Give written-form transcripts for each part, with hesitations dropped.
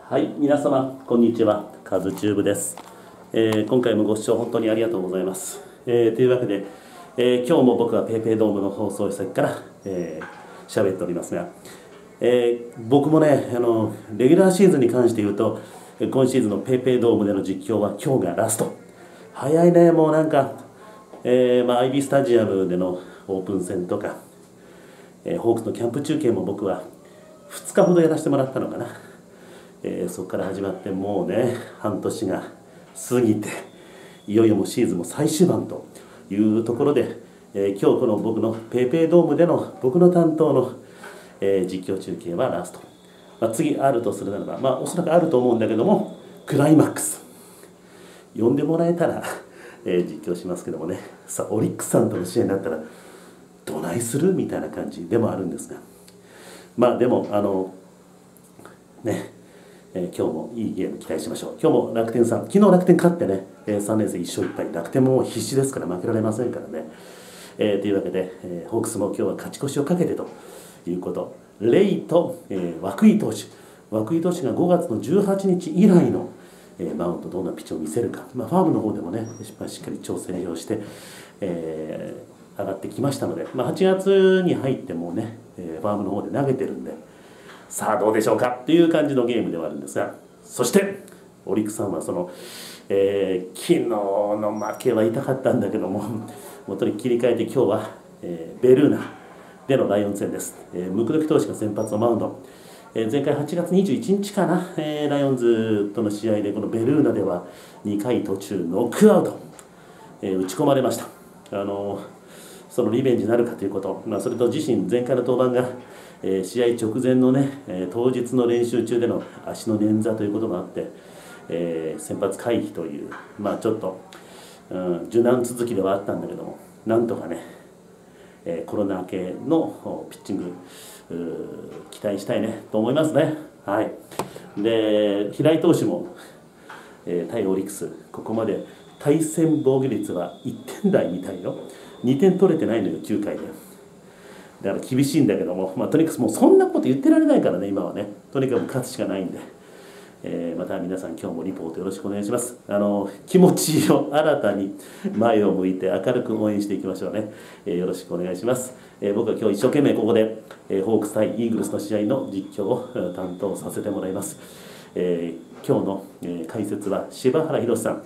はい、皆様こんにちは、カズチューブです。今回もご視聴本当にありがとうございます。というわけで、今日も僕はペイペイドームの放送席から喋っておりますが、僕もねレギュラーシーズンに関して言うと、今シーズンのペイペイドームでの実況は今日がラスト。早いね、もうなんか、IB スタジアムでのオープン戦とか、ホークスのキャンプ中継も僕は2日ほどやらせてもらったのかな。そこから始まってもうね半年が過ぎて、いよいよもうシーズンも最終盤というところで、今日この僕のペイペイドームでの僕の担当の、実況中継はラスト、次あるとするならば、おそらくあると思うんだけども、クライマックス呼んでもらえたら、実況しますけどもね。さあオリックスさんとの試合になったらどないするみたいな感じでもあるんですが、でも今日もいいゲーム期待しましょう。今日も楽天さん、昨日楽天勝ってね、3連戦1勝1敗、楽天も必死ですから負けられませんからね。というわけで、ホークスも今日は勝ち越しをかけてということ。レイと、涌井投手が5月の18日以来の、マウンド、どんなピッチを見せるか、ファームの方でもねしっかり調整をして、上がってきましたので、8月に入ってもね、ファームの方で投げてるんで、さあどうでしょうかっていう感じのゲームではあるんですが、そしてオリックスさんはその、昨日の負けは痛かったんだけども、元に切り替えて今日は、ベルーナでのライオンズ戦です。ムクドキ投手が先発のマウンド、前回8月21日かな、ライオンズとの試合でこのベルーナでは2回途中ノックアウト、打ち込まれました。そのリベンジになるかということ、それと自身前回の登板が試合直前のね、当日の練習中での足の捻挫ということもあって、先発回避という、ちょっと、受難続きではあったんだけども、なんとかね、コロナ明けのピッチング期待したいねと思いますね。はい、で平井投手も、対オリックスここまで対戦防御率は1点台みたいよ。2点取れてないのよ9回で。だから厳しいんだけども、とにかくもうそんなこと言ってられないからね、今はね。とにかく勝つしかないんで、また皆さん今日もリポートよろしくお願いします。気持ちを新たに前を向いて明るく応援していきましょうね。よろしくお願いします。僕は今日一生懸命ここで、ホークス対イーグルスの試合の実況を担当させてもらいます。今日の、解説は柴原宏さん、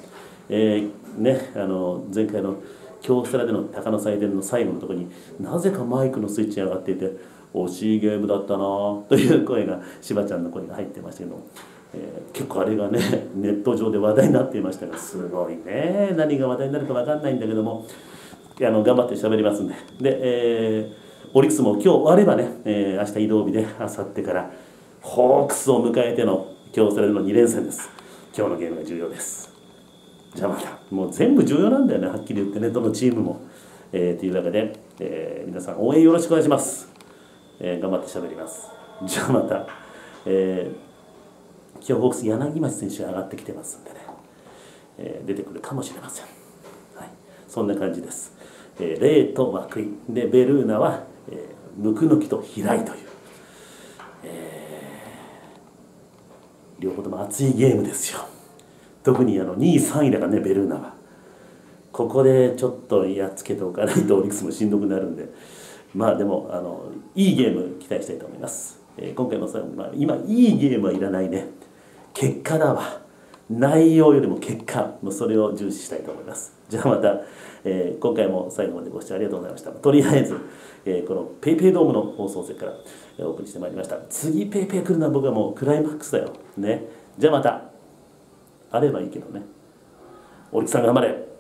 前回の京セラでの鷹の祭典の最後のところになぜかマイクのスイッチが上がっていて、惜しいゲームだったなという声が、しばちゃんの声が入ってましたけど、結構あれがねネット上で話題になっていましたが、すごいね、何が話題になるか分かんないんだけども、頑張って喋りますんで。オリックスも今日終わればね、明日移動日であさってからホークスを迎えての京セラでの2連戦です。今日のゲームが重要です。じゃあまた、もう全部重要なんだよね、はっきり言ってね、どのチームも。というわけで、皆さん応援よろしくお願いします。頑張って喋ります。じゃあまた、今日ホークス柳町選手が上がってきてますんでね、出てくるかもしれません。はい、そんな感じです。レイと涌井で、ベルーナは、ムクノキと平井という、両方とも熱いゲームですよ。特に2位3位だからね、ベルーナは。ここでちょっとやっつけておかないとオリックスもしんどくなるんで、でもいいゲーム期待したいと思います。今回もさ、今いいゲームはいらないね、結果だわ。内容よりも結果、それを重視したいと思います。じゃあまた、今回も最後までご視聴ありがとうございました。とりあえず、このペイペイドームの放送席からお送りしてまいりました。次ペイペイ来るのは僕はもうクライマックスだよね。じゃあまた、あればいいけどね。オリックスさん頑張れ。